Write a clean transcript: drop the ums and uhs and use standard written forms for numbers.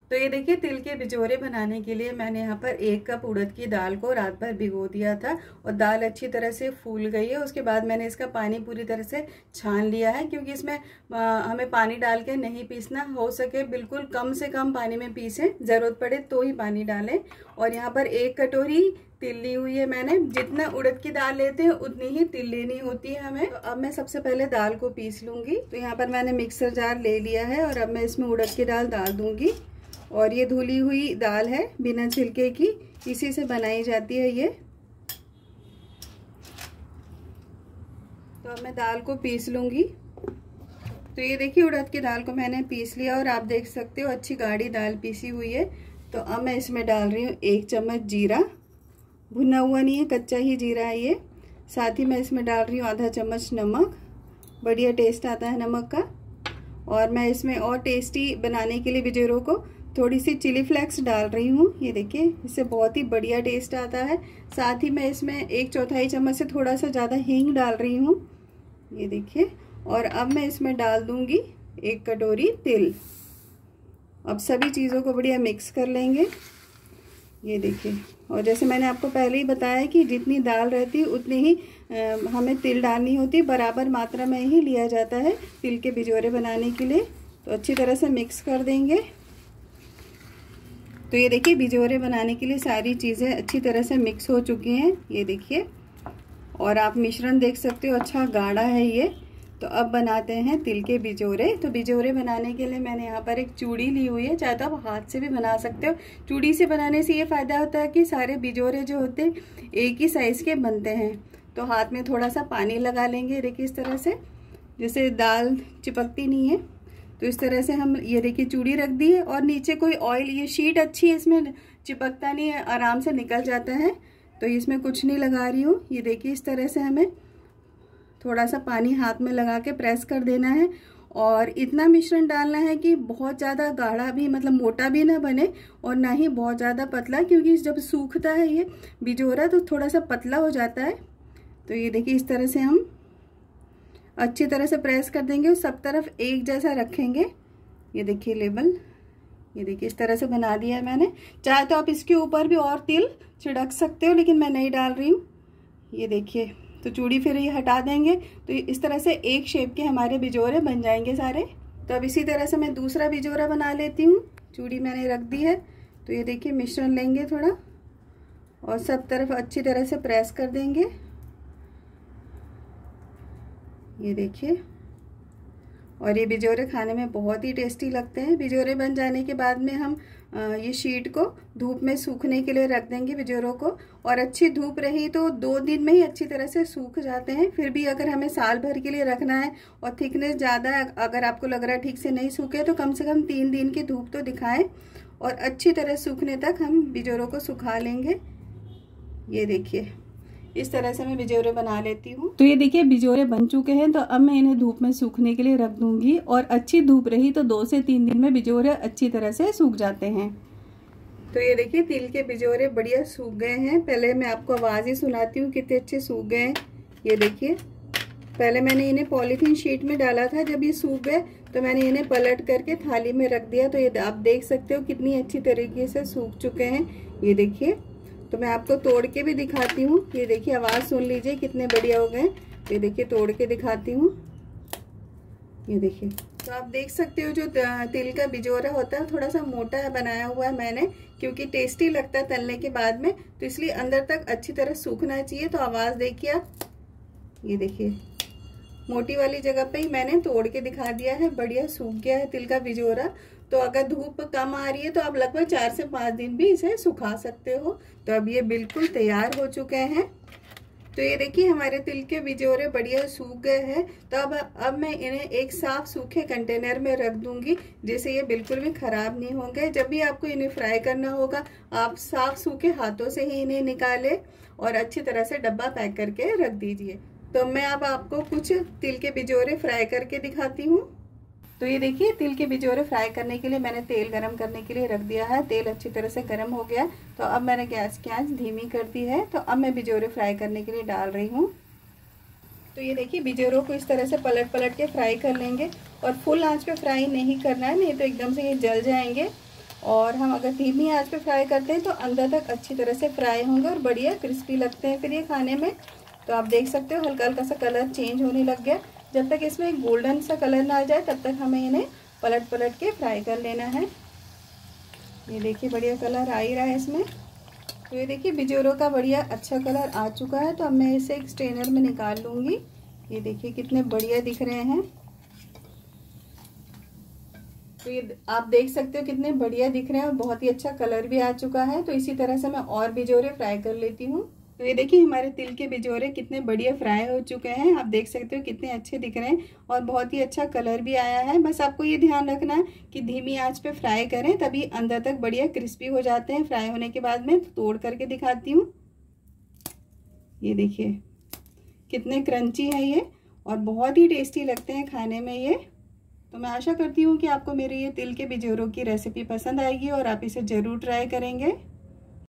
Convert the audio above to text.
तो ये देखिए तिल के बिजोरे बनाने के लिए मैंने यहाँ पर 1 कप उड़द की दाल को रात भर भिगो दिया था और दाल अच्छी तरह से फूल गई है। उसके बाद मैंने इसका पानी पूरी तरह से छान लिया है, क्योंकि इसमें हमें पानी डाल के नहीं पीसना, हो सके बिल्कुल कम से कम पानी में पीसें, ज़रूरत पड़े तो ही पानी डालें। और यहाँ पर 1 कटोरी तिल ली हुई है मैंने। जितना उड़द की दाल लेते हैं उतनी ही तिल लेनी होती है हमें। तो अब मैं सबसे पहले दाल को पीस लूँगी। तो यहाँ पर मैंने मिक्सर जार ले लिया है और अब मैं इसमें उड़द की दाल डाल दूँगी। और ये धुली हुई दाल है बिना छिलके की, इसी से बनाई जाती है ये। तो अब मैं दाल को पीस लूँगी। तो ये देखिए उड़द की दाल को मैंने पीस लिया और आप देख सकते हो अच्छी गाढ़ी दाल पीसी हुई है। तो अब मैं इसमें डाल रही हूँ 1 चम्मच जीरा, भुना हुआ नहीं है, कच्चा ही जीरा है ये। साथ ही मैं इसमें डाल रही हूँ आधा चम्मच नमक, बढ़िया टेस्ट आता है नमक का। और मैं इसमें और टेस्टी बनाने के लिए बिजोरों को थोड़ी सी चिली फ्लेक्स डाल रही हूँ। ये देखिए इससे बहुत ही बढ़िया टेस्ट आता है। साथ ही मैं इसमें 1/4 चम्मच से थोड़ा सा ज़्यादा हींग डाल रही हूँ, ये देखिए। और अब मैं इसमें डाल दूँगी 1 कटोरी तिल। अब सभी चीज़ों को बढ़िया मिक्स कर लेंगे, ये देखिए। और जैसे मैंने आपको पहले ही बताया कि जितनी दाल रहती है उतनी ही हमें तिल डालनी होती है, बराबर मात्रा में ही लिया जाता है तिल के बिजोरे बनाने के लिए। तो अच्छी तरह से मिक्स कर देंगे। तो ये देखिए बिजोरे बनाने के लिए सारी चीज़ें अच्छी तरह से मिक्स हो चुकी हैं, ये देखिए। और आप मिश्रण देख सकते हो अच्छा गाढ़ा है ये। तो अब बनाते हैं तिल के बिजोरे। तो बिजोरे बनाने के लिए मैंने यहाँ पर एक चूड़ी ली हुई है, चाहे तो आप हाथ से भी बना सकते हो। चूड़ी से बनाने से ये फ़ायदा होता है कि सारे बिजोरे जो होते हैं एक ही साइज़ के बनते हैं। तो हाथ में थोड़ा सा पानी लगा लेंगे, देखिए इस तरह से, जैसे दाल चिपकती नहीं है। तो इस तरह से हम ये देखिए चूड़ी रख दी है और नीचे कोई ऑयल, ये शीट अच्छी है, इसमें चिपकता नहीं है, आराम से निकल जाता है। तो इसमें कुछ नहीं लगा रही हूँ। ये देखिए इस तरह से हमें थोड़ा सा पानी हाथ में लगा के प्रेस कर देना है। और इतना मिश्रण डालना है कि बहुत ज़्यादा गाढ़ा भी, मतलब मोटा भी ना बने और ना ही बहुत ज़्यादा पतला, क्योंकि जब सूखता है ये बिजोरा तो थोड़ा सा पतला हो जाता है। तो ये देखिए इस तरह से हम अच्छी तरह से प्रेस कर देंगे और सब तरफ एक जैसा रखेंगे। ये देखिए लेबल, ये देखिए इस तरह से बना दिया है मैंने। चाहे तो आप इसके ऊपर भी और तिल छिड़क सकते हो, लेकिन मैं नहीं डाल रही हूँ। ये देखिए, तो चूड़ी फिर ये हटा देंगे। तो इस तरह से एक शेप के हमारे बिजोरे बन जाएंगे सारे। तो अब इसी तरह से मैं दूसरा बिजोरा बना लेती हूँ। चूड़ी मैंने रख दी है। तो ये देखिए मिश्रण लेंगे थोड़ा और सब तरफ अच्छी तरह से प्रेस कर देंगे, ये देखिए। और ये बिजोरे खाने में बहुत ही टेस्टी लगते हैं। बिजोरे बन जाने के बाद में हम ये शीट को धूप में सूखने के लिए रख देंगे बिजोरों को। और अच्छी धूप रही तो 2 दिन में ही अच्छी तरह से सूख जाते हैं। फिर भी अगर हमें साल भर के लिए रखना है और थिकनेस ज़्यादा है, अगर आपको लग रहा है ठीक से नहीं सूखे, तो कम से कम 3 दिन की धूप तो दिखाएं। और अच्छी तरह सूखने तक हम बिजोरों को सुखा लेंगे। ये देखिए इस तरह से मैं बिजोरे बना लेती हूँ। तो ये देखिए बिजोरे बन चुके हैं। तो अब मैं इन्हें धूप में सूखने के लिए रख दूंगी। और अच्छी धूप रही तो 2 से 3 दिन में बिजोरे अच्छी तरह से सूख जाते हैं। तो ये देखिए तिल के बिजोरे बढ़िया सूख गए हैं। पहले मैं आपको आवाज़ ही सुनाती हूँ कितने अच्छे सूख गए हैं। ये देखिए, पहले मैंने इन्हें पॉलीथीन शीट में डाला था। जब ये सूख गए तो मैंने इन्हें पलट करके थाली में रख दिया। तो ये आप देख सकते हो कितनी अच्छी तरीके से सूख चुके हैं। ये देखिए, तो मैं आपको तोड़ के भी दिखाती हूँ। ये देखिए आवाज़ सुन लीजिए कितने बढ़िया हो गए। ये देखिए तोड़ के दिखाती हूँ, ये देखिए। तो आप देख सकते हो जो तिल का बिजोरा होता है थोड़ा सा मोटा है बनाया हुआ है मैंने, क्योंकि टेस्टी लगता है तलने के बाद में। तो इसलिए अंदर तक अच्छी तरह सूखना चाहिए। तो आवाज़ देखिए आप, ये देखिए मोटी वाली जगह पे ही मैंने तोड़ के दिखा दिया है। बढ़िया सूख गया है तिल का बिजोरा। तो अगर धूप कम आ रही है तो आप लगभग 4 से 5 दिन भी इसे सुखा सकते हो। तो अब ये बिल्कुल तैयार हो चुके हैं। तो ये देखिए हमारे तिल के बिजोरे बढ़िया सूख गए हैं। तो अब मैं इन्हें एक साफ सूखे कंटेनर में रख दूंगी, जिससे ये बिल्कुल भी खराब नहीं होंगे। जब भी आपको इन्हें फ्राई करना होगा आप साफ सूखे हाथों से ही इन्हें निकालें और अच्छी तरह से डब्बा पैक करके रख दीजिए। तो मैं अब आपको कुछ तिल के बिजोरे फ्राई करके दिखाती हूँ। तो ये देखिए तिल के बिजोरे फ्राई करने के लिए मैंने तेल गरम करने के लिए रख दिया है। तेल अच्छी तरह से गरम हो गया। तो अब मैंने गैस की आंच धीमी कर दी है। तो अब मैं बिजोरे फ्राई करने के लिए डाल रही हूँ। तो ये देखिए बिजोरों को इस तरह से पलट पलट के फ्राई कर लेंगे। और फुल आंच पे फ्राई नहीं करना है, नहीं तो एकदम से ये जल जाएंगे। और हम अगर धीमी आंच पे फ्राई करते हैं तो अंदर तक अच्छी तरह से फ्राई होंगे और बढ़िया क्रिस्पी लगते हैं फिर ये खाने में। तो आप देख सकते हो हल्का हल्का सा कलर चेंज होने लग गया। जब तक इसमें एक गोल्डन सा कलर ना आ जाए तब तक हमें इन्हें पलट पलट के फ्राई कर लेना है। ये देखिए बढ़िया कलर आ ही रहा है इसमें। तो ये देखिए बिजोरों का बढ़िया अच्छा कलर आ चुका है। तो अब मैं इसे एक स्ट्रेनर में निकाल लूँगी। ये देखिए कितने बढ़िया दिख रहे हैं। तो ये आप देख सकते हो कितने बढ़िया दिख रहे हैं और बहुत ही अच्छा कलर भी आ चुका है। तो इसी तरह से मैं और बिजोरे फ्राई कर लेती हूँ। तो ये देखिए हमारे तिल के बिजोरे कितने बढ़िया फ्राई हो चुके हैं। आप देख सकते हो कितने अच्छे दिख रहे हैं और बहुत ही अच्छा कलर भी आया है। बस आपको ये ध्यान रखना है कि धीमी आंच पे फ्राई करें, तभी अंदर तक बढ़िया क्रिस्पी हो जाते हैं। फ्राई होने के बाद में तोड़ करके दिखाती हूँ। ये देखिए कितने क्रंची है ये और बहुत ही टेस्टी लगते हैं खाने में ये। तो मैं आशा करती हूँ कि आपको मेरे ये तिल के बिजोरों की रेसिपी पसंद आएगी और आप इसे ज़रूर ट्राई करेंगे।